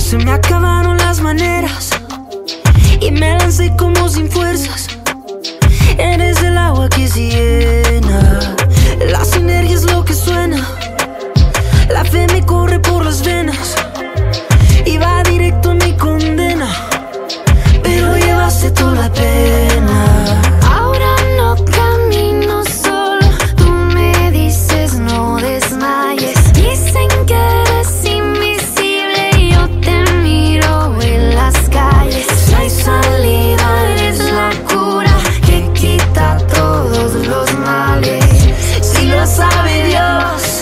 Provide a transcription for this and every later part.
Se me acabaron las maneras y me lancé como sin fuerzas. Eres el agua que se llena, la sinergia es lo que suena. La fe me corre por las venas y va directo a mi condena, pero llevaste toda la pena. Ahora no camino solo, tú me dices no desmayes. Dicen que eres invisible y yo te miro en las calles. Si hay salida, eres la cura que quita todos los males. Si lo sabe Dios,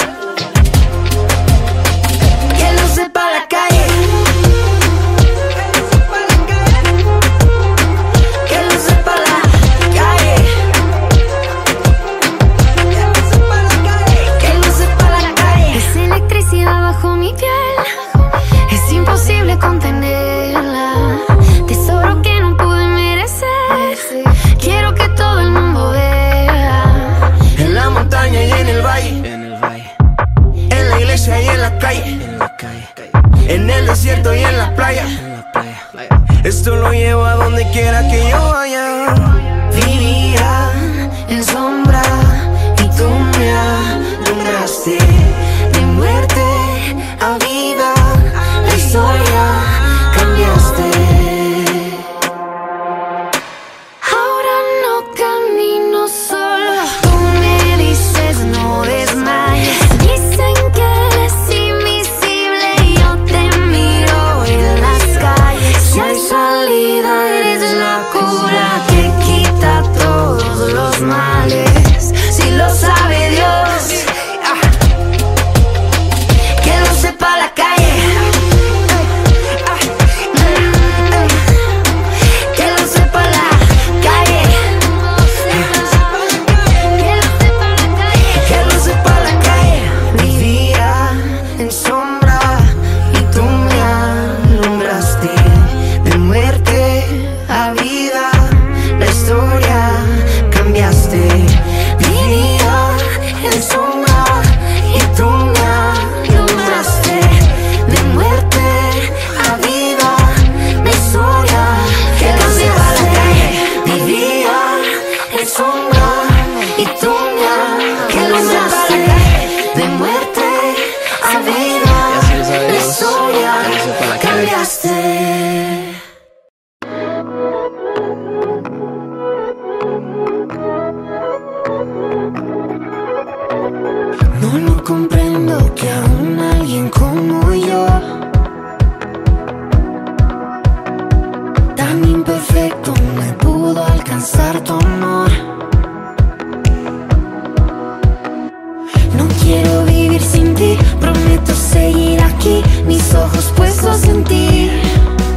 que lo sepa la calle. Que lo sepa la calle. Que lo sepa la calle. Es electricidad bajo mi piel, es imposible contenerla. Tesoro que no pude merecer, quiero que todo el mundo vea. En la montaña y en el valle, en la iglesia y en la calle, en el desierto y en la playa. Esto lo llevo a donde quiera que yo vaya. Vivía en sombra y tú me alumbraste. De muerte a vida, la historia cambiaste. Ahora no camino solo, tú me dices no desmayes. Dicen que eres invisible y yo te miro en las calles. Si hay salida, eres la cura que quita todos los males. Si lo sabe Dios, que lo sepa la calle. Que lo sepa la calle. Que lo sepa la calle. Vivía en sombra y tú me alumbraste. De muerte a vida, la historia cambiaste. Vivía en sombra y tú me alumbraste. De muerte a vida, la historia que lo sepa la calle. Vivía en sombra y tú me alumbraste. De muerte a vida, la historia cambiaste. No lo comprendo que aún alguien como yo, tan imperfecto, me pudo alcanzar tu amor. No quiero vivir sin ti, prometo seguir aquí, mis ojos puestos en ti.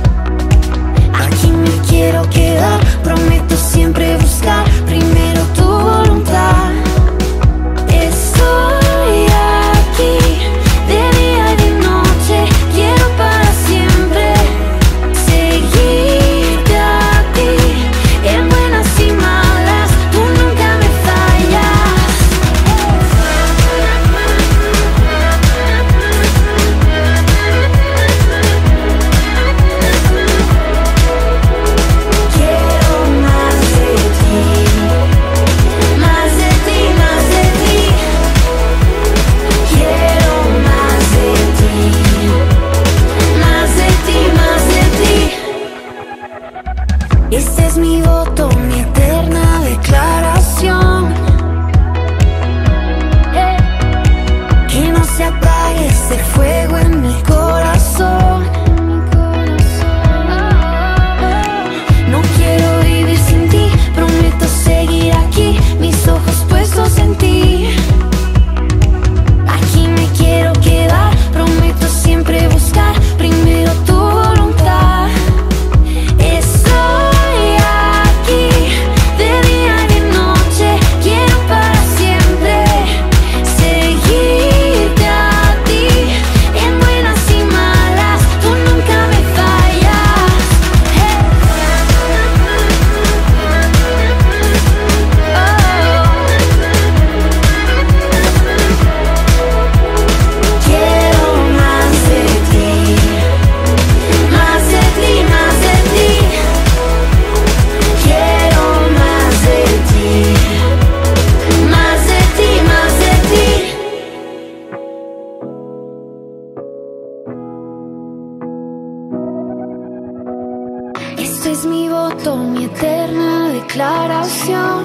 pasión.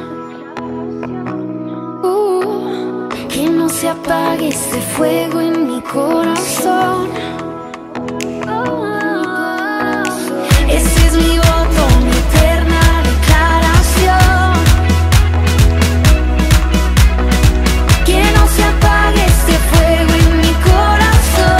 Que no se apague este fuego en mi corazón. Ese es mi voto, mi eterna declaración. Que no se apague este fuego en mi corazón.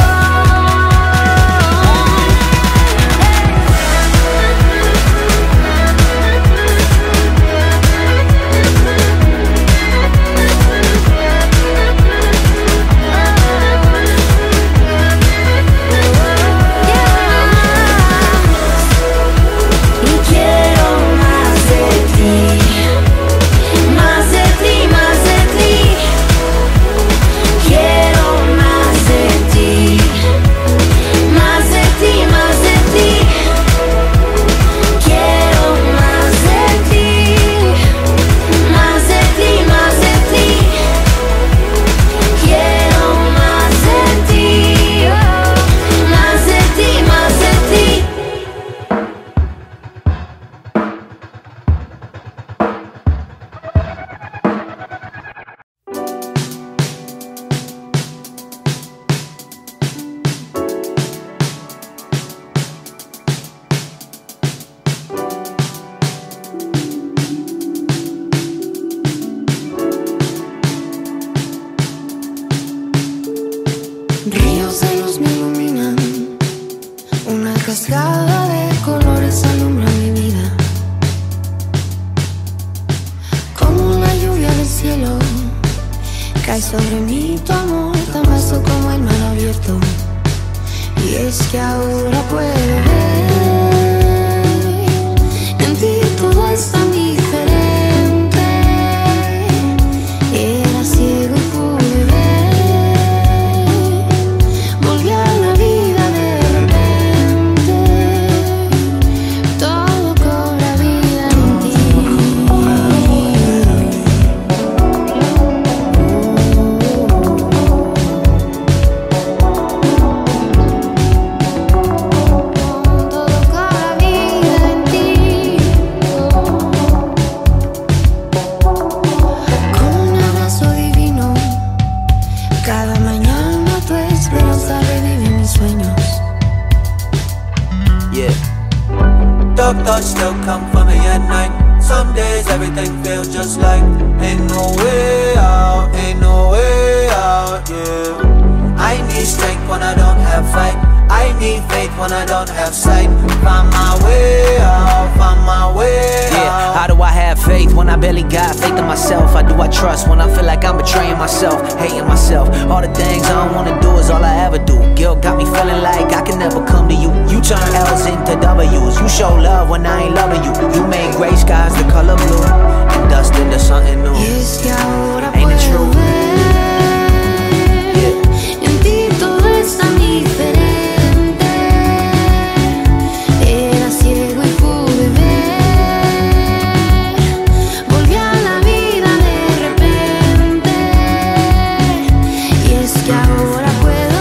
Ríos de luz me iluminan, una cascada de colores alumbra mi vida. Como la lluvia del cielo, cae sobre mí tu amor, tan vasto como el mar abierto. Y es que ahora puedo ver, en ti todo es tan diferente. Era ciego y pude ver, volví a la vida de repente. Todo cobra vida en ti. Todo cobra vida en ti. Con un abrazo divino, cada mañana tu esperanza revive mis sueños. Yeah. Dark thoughts still come for me at night. Some days everything feels just like ain't no way out, ain't no way out, yeah. I need strength when I don't have fight. I need faith when I don't have sight. Find my way out, find my way out. Yeah, how do I have faith when I barely got faith in myself? How do I trust when I feel like I'm betraying myself, hating myself? All the things I don't wanna do is all I ever do. Guilt got me feeling like I can never come to you. You turn L's into W's. You show love when I ain't loving you. You made gray skies the color blue and dust into something new. Y es que ahora Ain't it puedo true? ver, en ti todo es tan diferente. Era ciego y pude ver, volví a la vida de repente. Y es que ahora puedo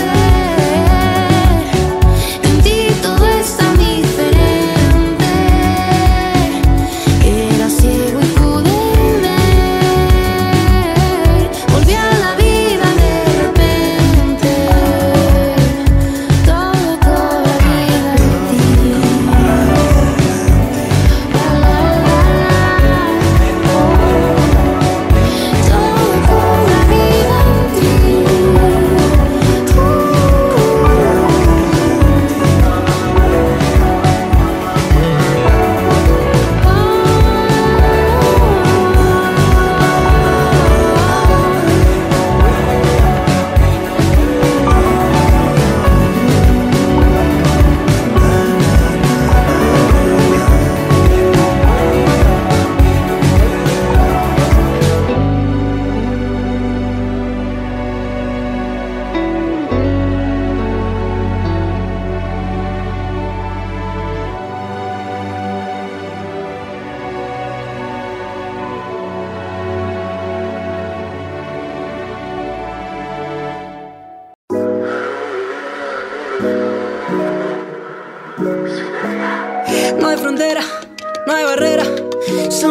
ver, en ti todo es tan diferente. Era ciego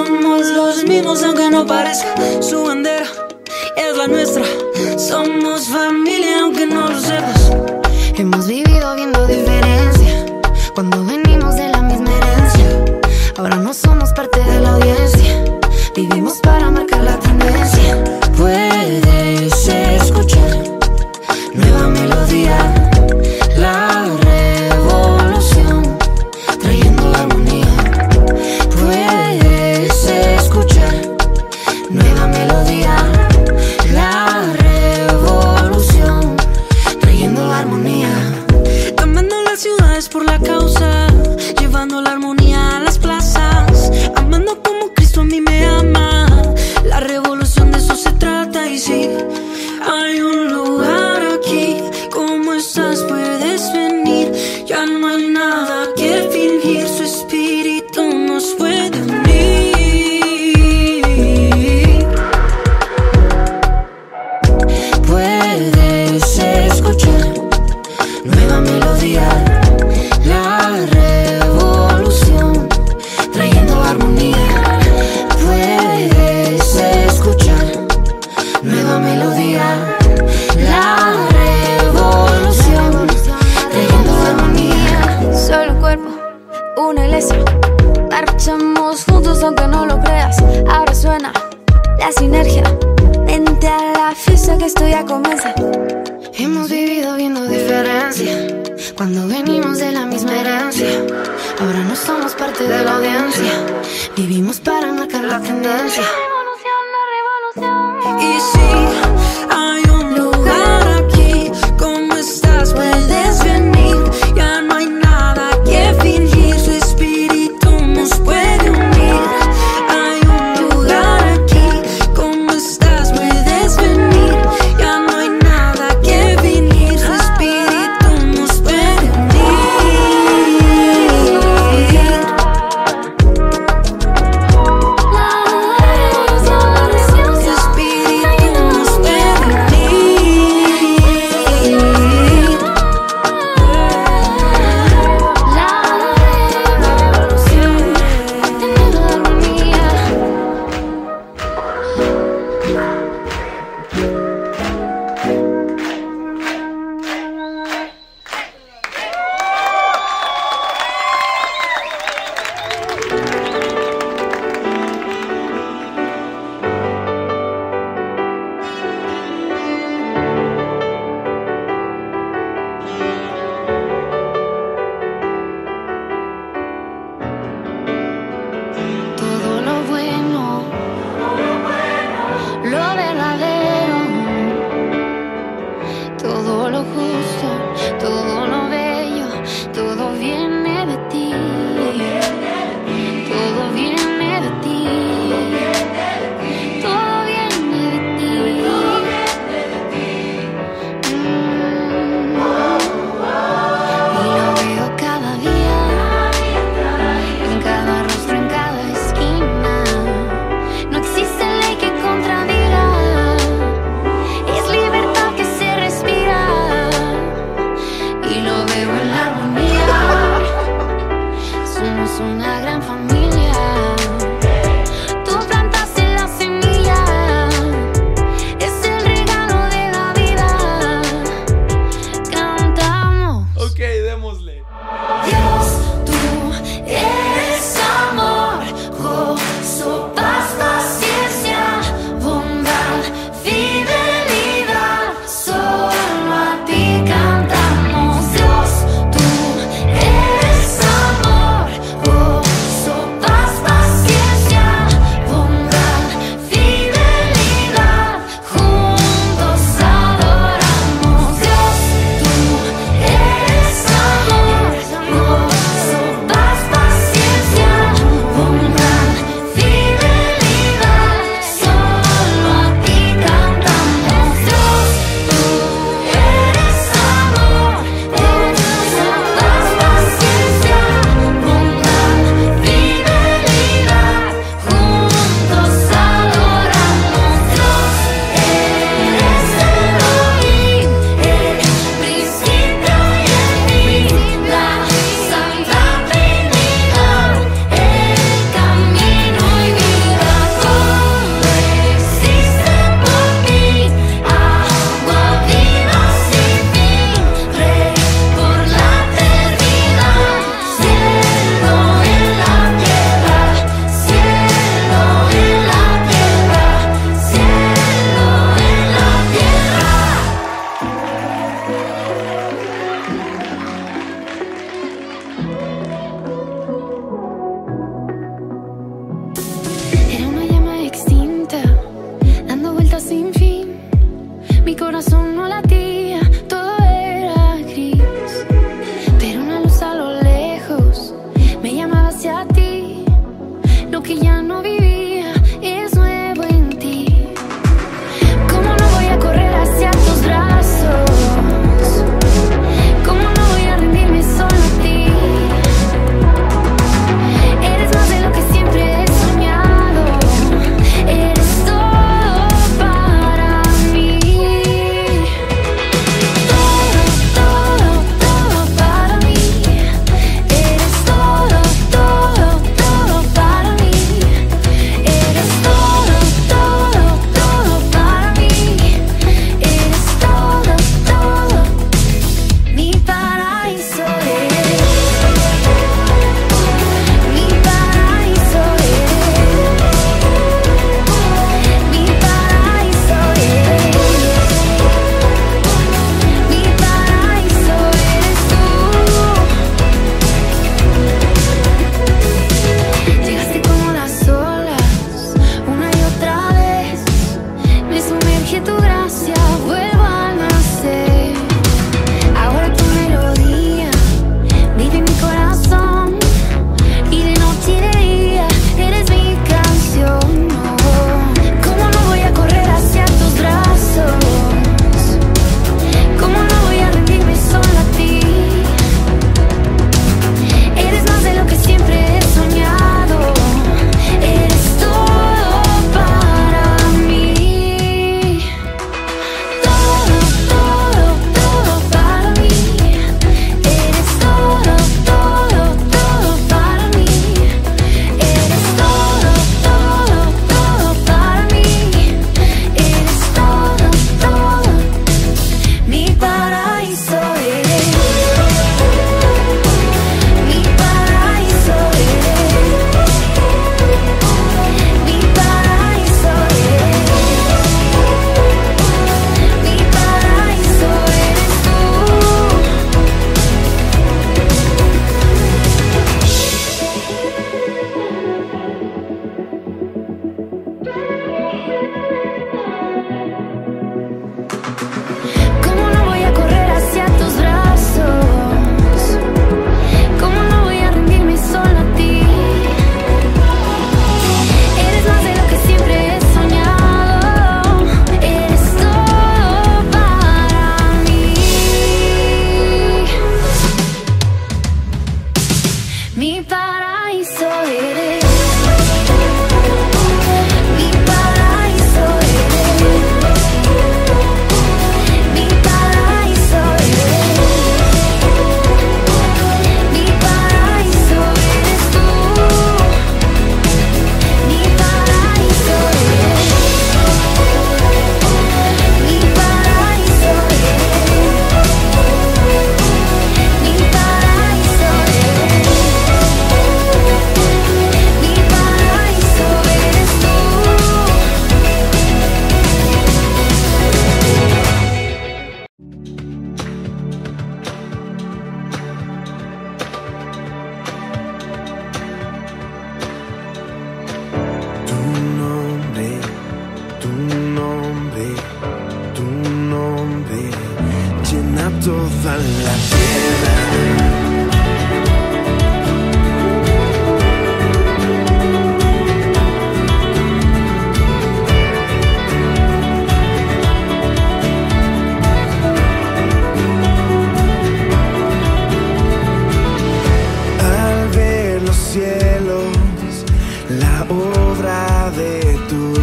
Somos los mismos aunque no parezca. Su bandera es la nuestra. Somos familia aunque no lo sepas. Hemos vivido viendo diferencia cuando venimos de la misma herencia. Ahora no somos parte de la audiencia. Vivimos para marcar la tendencia. Puedes escuchar nueva melodía, la revolución, trayendo la armonía. Puedes escuchar nueva melodía, la revolución, trayendo la armonía. Cambiando las ciudades por la causa, llevando la armonía a las plazas, amando como Cristo a mí me ama. La revolución de eso se trata y sí, hay un lugar aquí. ¿Cómo estás? Puedes venir. Ya no hay nada que fingir. Su espíritu nos puede unir. Puedes escuchar nueva melodía, la revolución, trayendo armonía. Puedes escuchar nueva melodía, la revolución, trayendo armonía. Solo un cuerpo, una iglesia. Marchamos juntos aunque no lo creas. Ahora suena la sinergia. Vente a la fiesta que esto ya comienza. Hemos vivido viendo diferencia cuando venimos de la misma herencia. Ahora no somos parte de la audiencia. Vivimos para marcar la tendencia. Y sí, hay un lugar aquí. ¿Cómo estás? Puedes venir. Ya no hay nada que fingir. Su espíritu nos puede unir. Hay un lugar aquí. ¿Cómo estás? Puedes venir. Ya no hay nada que fingir. Su espíritu nos puede unir. Su espíritu nos puede unir.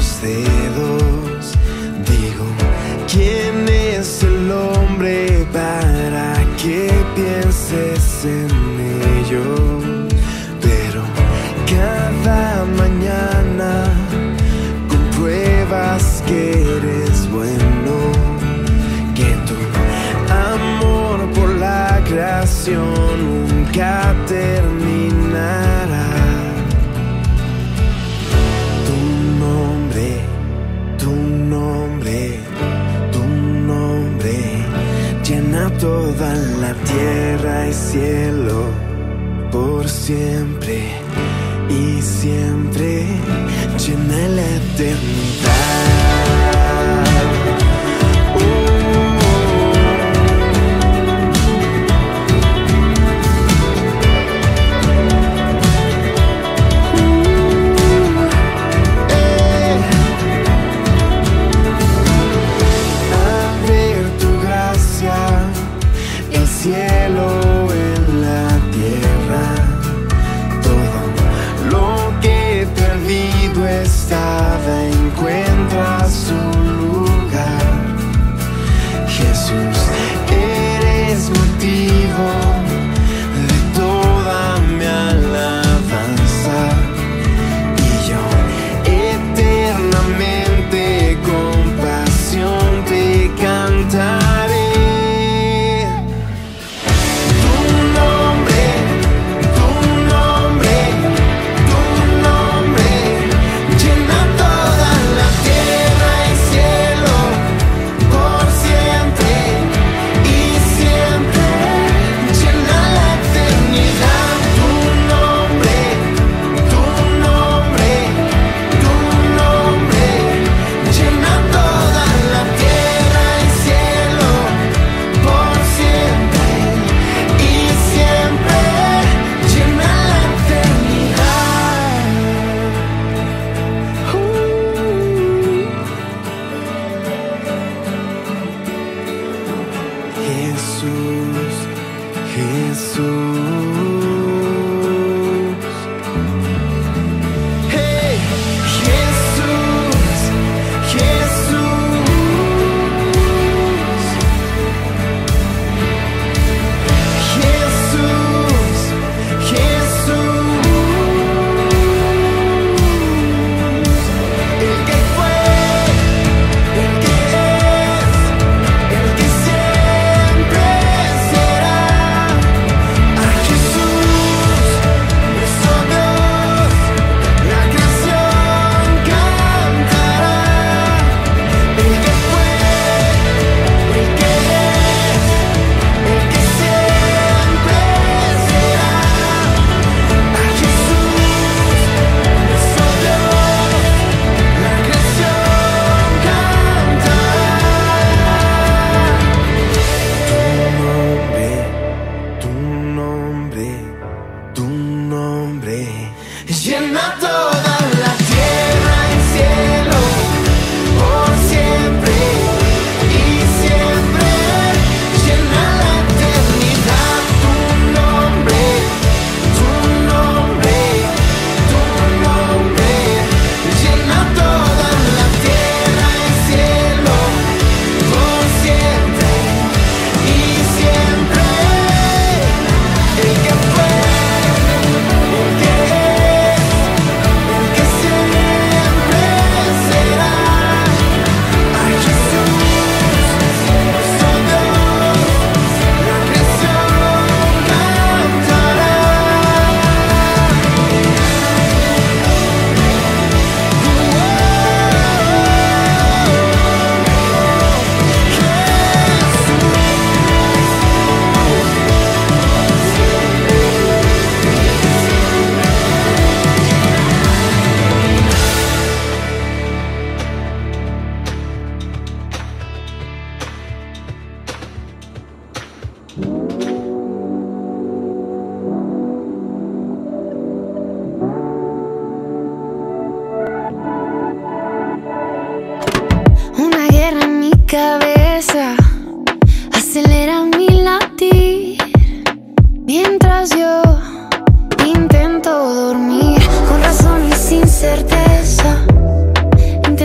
tus dedos. Digo, ¿quién es el hombre para que pienses en ello? Pero cada mañana compruebas que eres bueno, que tu amor por la creación nunca terminará. Tu nombre llena toda la tierra y cielo por siempre y siempre, llena la eternidad. Cielo en la tierra, todo lo que perdido estaba encuentra su lugar. Jesús, eres motivo de toda mi alabanza, y yo eternamente con pasión te cantaré. Llena toda la tierra y cielo por siempre y siempre, llena la eternidad. Tu nombre, tu nombre, tu nombre, llena toda la tierra y cielo por siempre y siempre. El que fue, el que una guerra en mi cabeza acelera mi latir, mientras yo intento dormir con razón y sin certeza.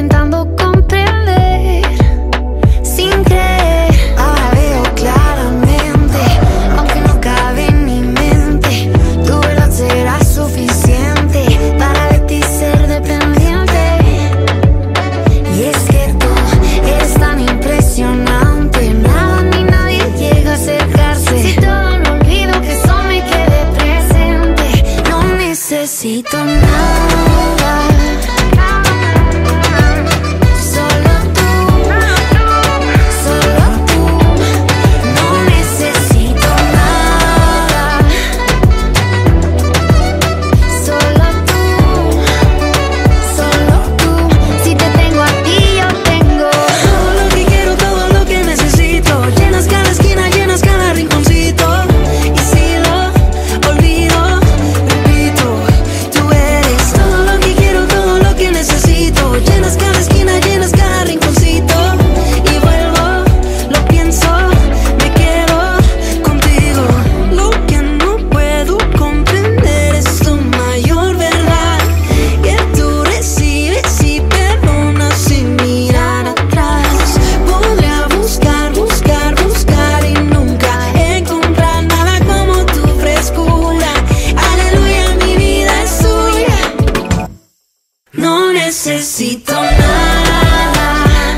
necesito nada.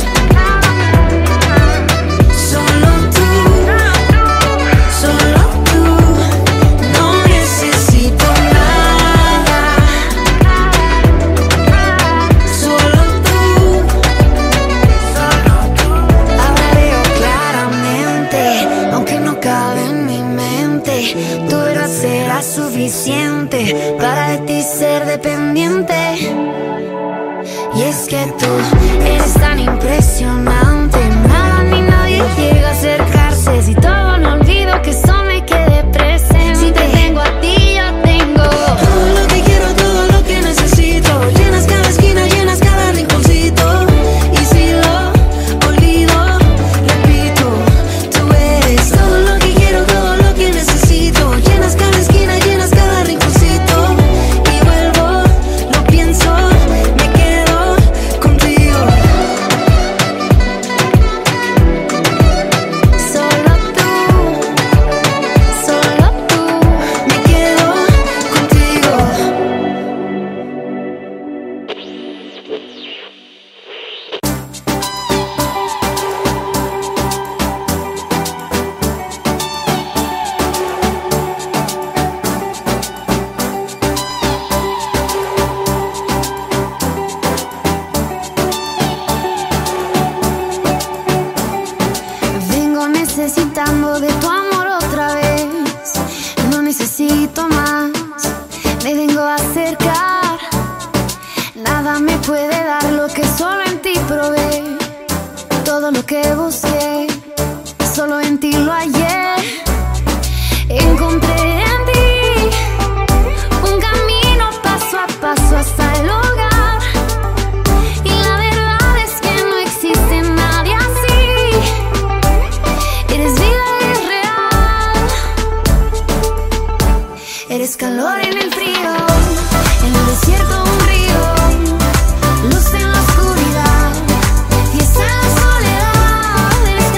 Solo tú, solo tú. No necesito nada. Solo tú, solo tú. Ahora veo claramente, aunque no cabe en mi mente, tu verdad será suficiente para de ti ser dependiente. Y es que tú eres tan impresionante, nada ni nadie llega a acercarse. Si todo no olvido, que eso me quede presente. Si te tengo a ti, yo tengo todo lo que quiero, todo lo que necesito. Llenas cada esquina, llenas cada rinconcito. Y si lo olvido, repito, tú eres todo lo que quiero, todo lo que necesito. Llenas cada esquina, llenas cada rinconcito. Y vuelvo, lo pienso, me quedo contigo. Solo tú, me quedo contigo. Vengo necesitando de tu amor otra vez. No necesito más, me vengo a acercar. Nada me puede dar lo que solo en ti probé. Todo lo que busqué, solo en ti lo hallé. Encontré en ti un camino paso a paso hasta el hogar. Y la verdad es que no existe nadie así. Eres vida, eres real. Eres calor en el frío, en el desierto un río, luz en la oscuridad, fiesta en la soledad. Eres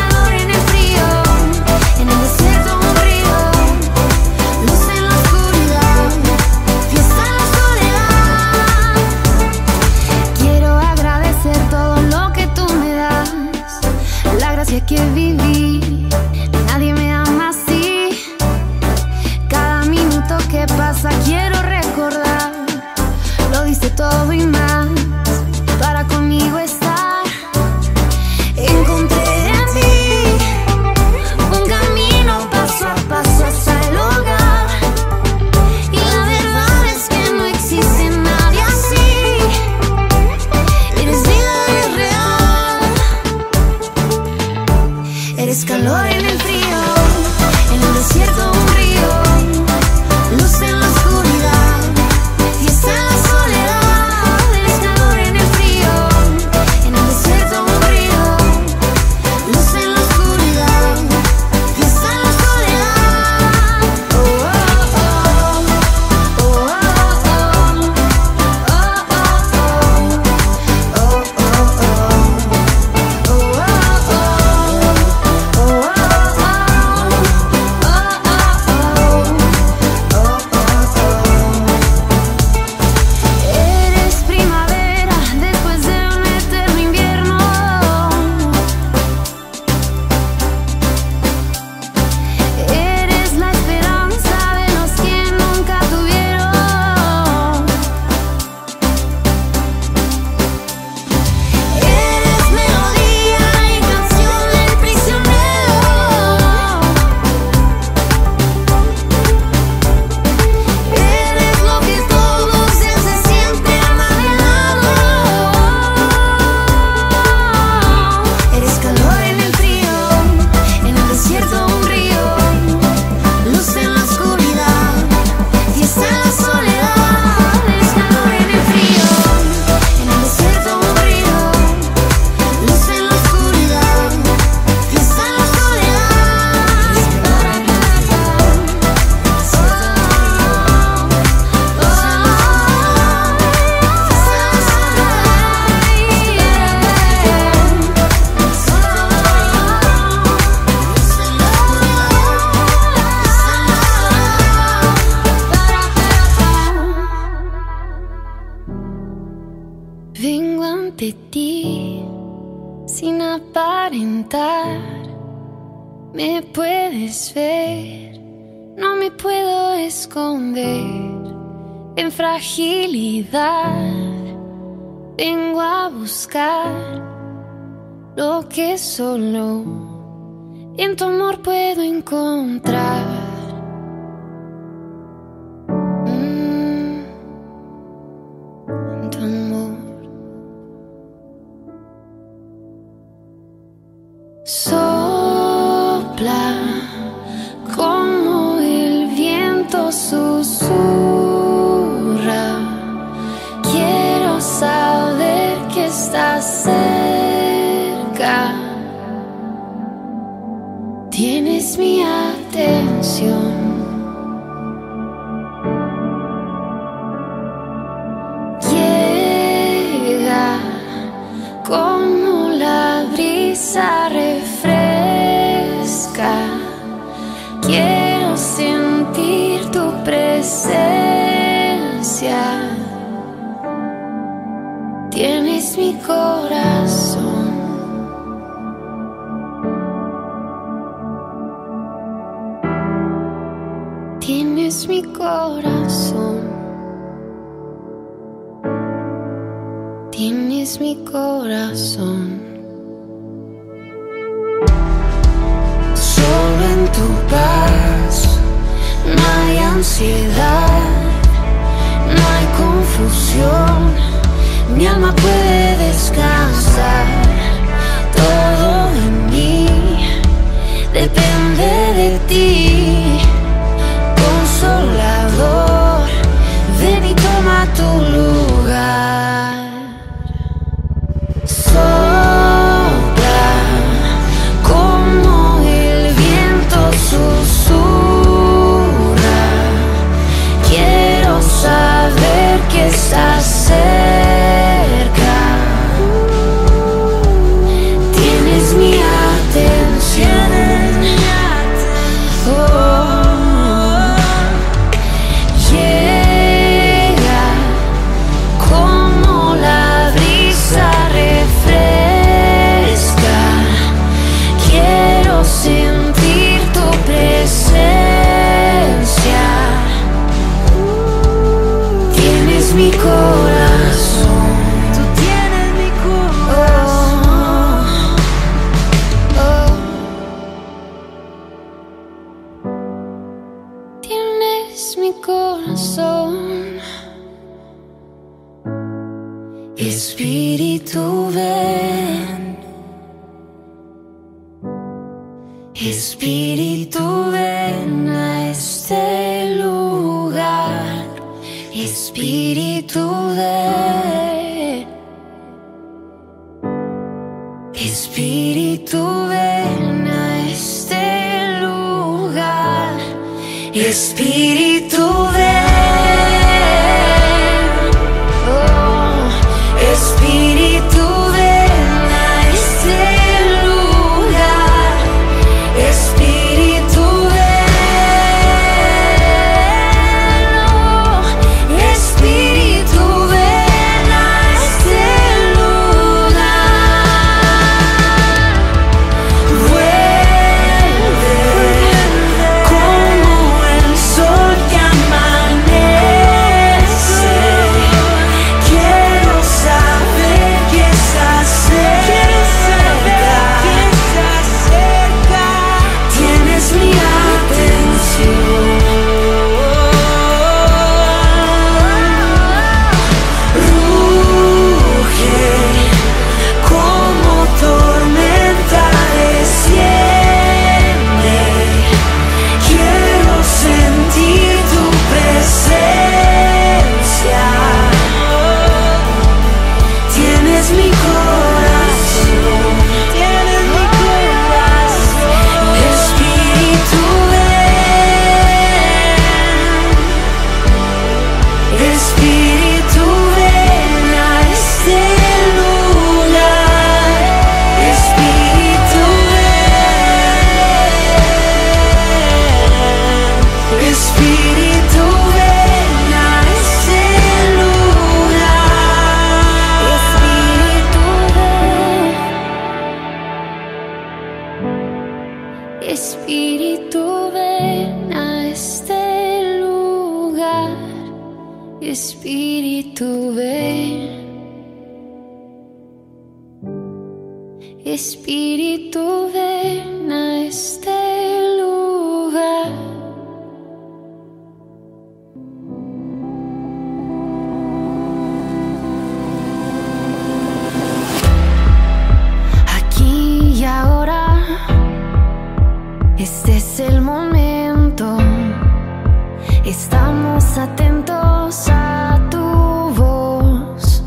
ante ti, sin aparentar, me puedes ver, no me puedo esconder. En fragilidad vengo a buscar lo que solo en tu amor puedo encontrar. En tu amor. Sopla como el viento susurra. Quiero saber que estás cerca. Tienes mi atención. Llega como la brisa refresca. Quiero sentir tu presencia. Tienes mi corazón. Tienes mi corazón. Tienes mi corazón. Solo en tu paz no hay ansiedad, no hay confusión. Mi alma puede descansar. Todo en mí depende de ti. Consolador, ven y toma tu lugar. Sopla como el viento susurra. Quiero saber que estás cerca. Tienes mi atención. Llega como la brisa refresca. Quiero sentir tu presencia. Tienes mi corazón. Tú tienes mi corazón. Tienes mi corazón. Espíritu, ven. Espíritu, ven a este lugar. Espíritu, ven. Espíritu, ven a este lugar. Espíritu, ven. Oh, Espíritu, ven a este lugar. Espíritu, ven. Oh, Espíritu, ven a este lugar. Vuelve como el sol que amanece. Espíritu ven, Espíritu ven a este lugar. Aquí y ahora, este es el momento. Estamos atentos a tu voz.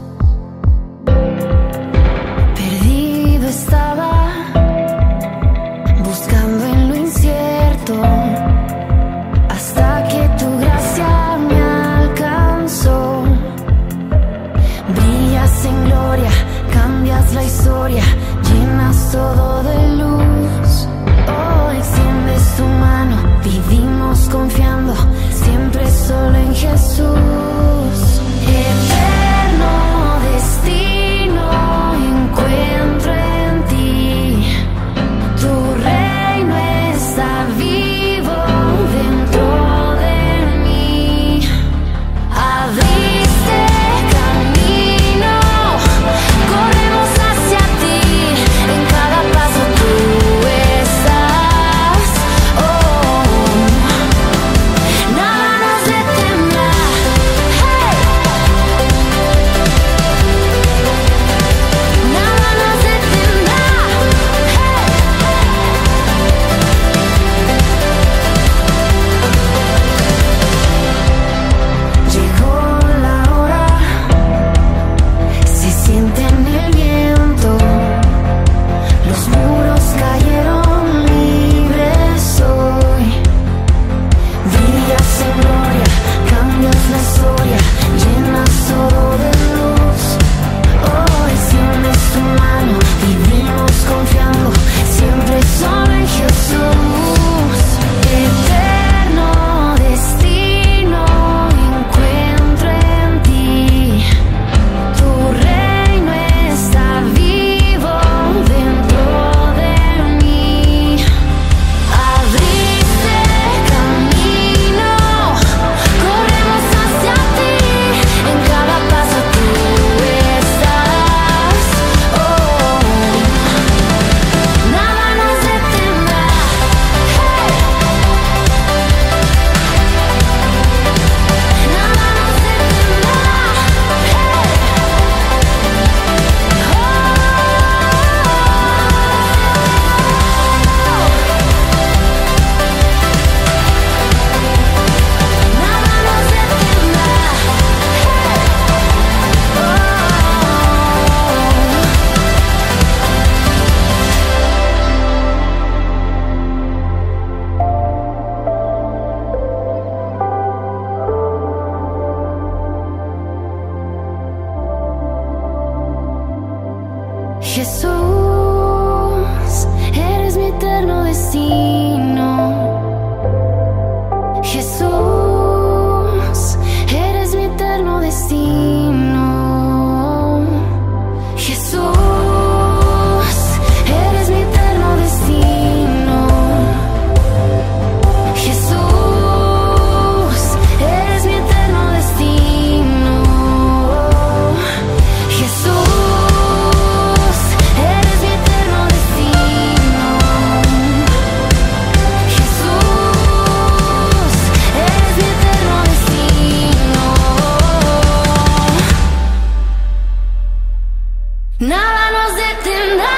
Perdido estaba, buscando en lo incierto, hasta que tu gracia me alcanzó. Brillas en gloria, cambias la historia, llenas todo de luz. Oh, extiendes tu mano, vivimos confiando, siempre solo en Jesús. Eterno destino encuentro en ti, tu reino está vivo dentro de mí. Abriste camino, corremos hacia ti, en cada paso tú estás. Oh, nada nos detendrá. Hey. Nada nos detendrá. Llegó la hora, se siente en el viento, los muros cayeron libres hoy. Brillas en gloria, cambias la historia, llenas todo de luz. Oh, extiendes tu mano, vivimos confiando, siempre solo en Jesús. Eterno destino encuentro en ti, tu reino está vivo dentro de mí. Abriste camino, corremos hacia ti, en cada paso tú estás. Oh, nada nos detendrá. Hey. Nada nos detendrá. Nada nos detendrá. Jesús, eres mi eterno destino. Jesús, eres mi eterno destino. Jesús, eres mi eterno destino. Jesús, eres mi eterno destino. Jesús, eres mi eterno destino. Jesús, eres mi eterno destino. Nada nos detendrá.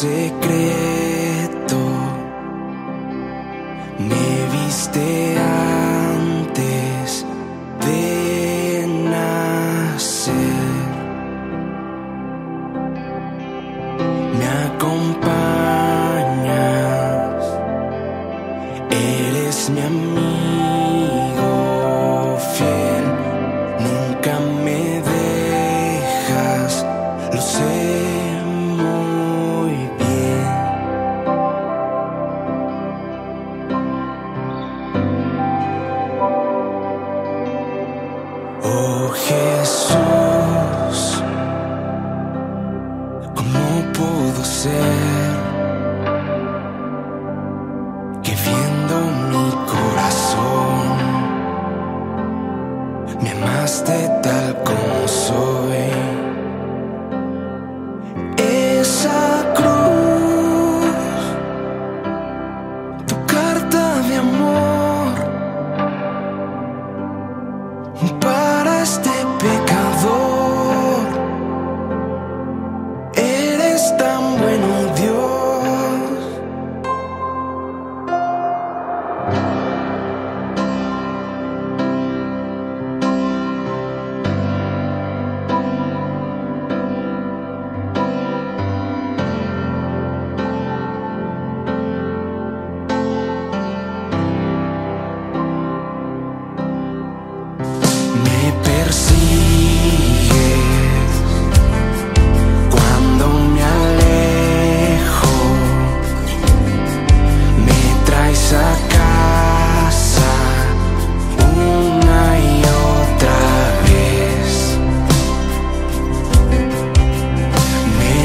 secreto. Me viste antes de nacer. Me acompañas, eres mi amigo fiel. Nunca me dejas, lo sé muy bien. Oh Jesús, ¿cómo pudo ser que viendo mi corazón me amaste tal como soy? Esa cruz, tu carta de amor para este pecador. Eres tan bueno, Dios. Me persigues cuando me alejo, me traes a casa una y otra vez, me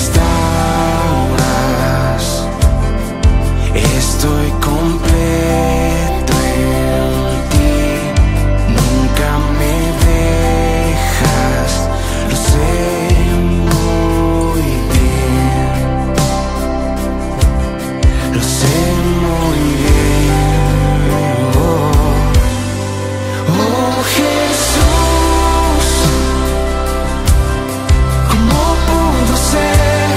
restauras, estoy completo en ti. Nunca me dejas, lo sé muy bien, lo sé muy bien. Oh Jesús, ¿cómo pudo ser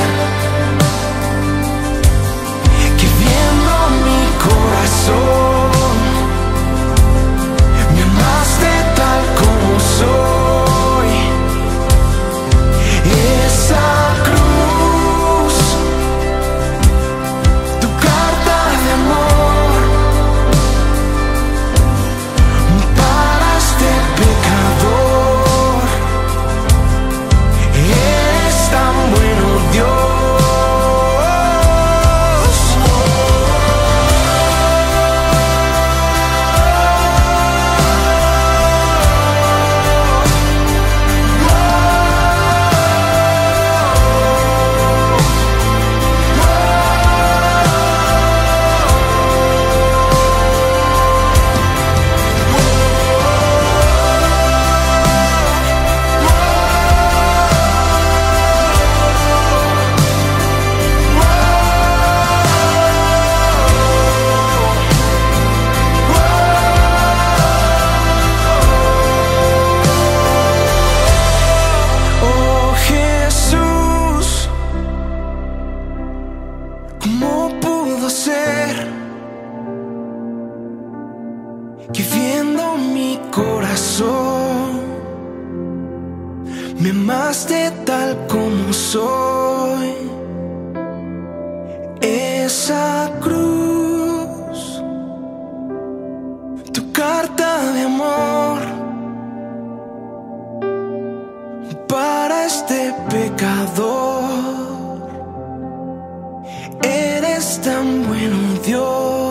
que viendo mi corazón me amaste tal como soy? Esa cruz, tu carta de amor para este pecador. Eres tan bueno, Dios. Oh Jesús, ¿cómo pudo ser que viendo mi corazón me amaste tal como soy? Esa cruz, tu carta de amor para este pecador. Eres tan bueno, Dios.